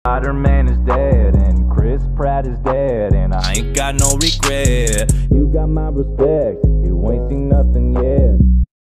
Spider-Man is dead and Chris Pratt is dead, and I ain't got no regret. You got my respect, you ain't seen nothing yet.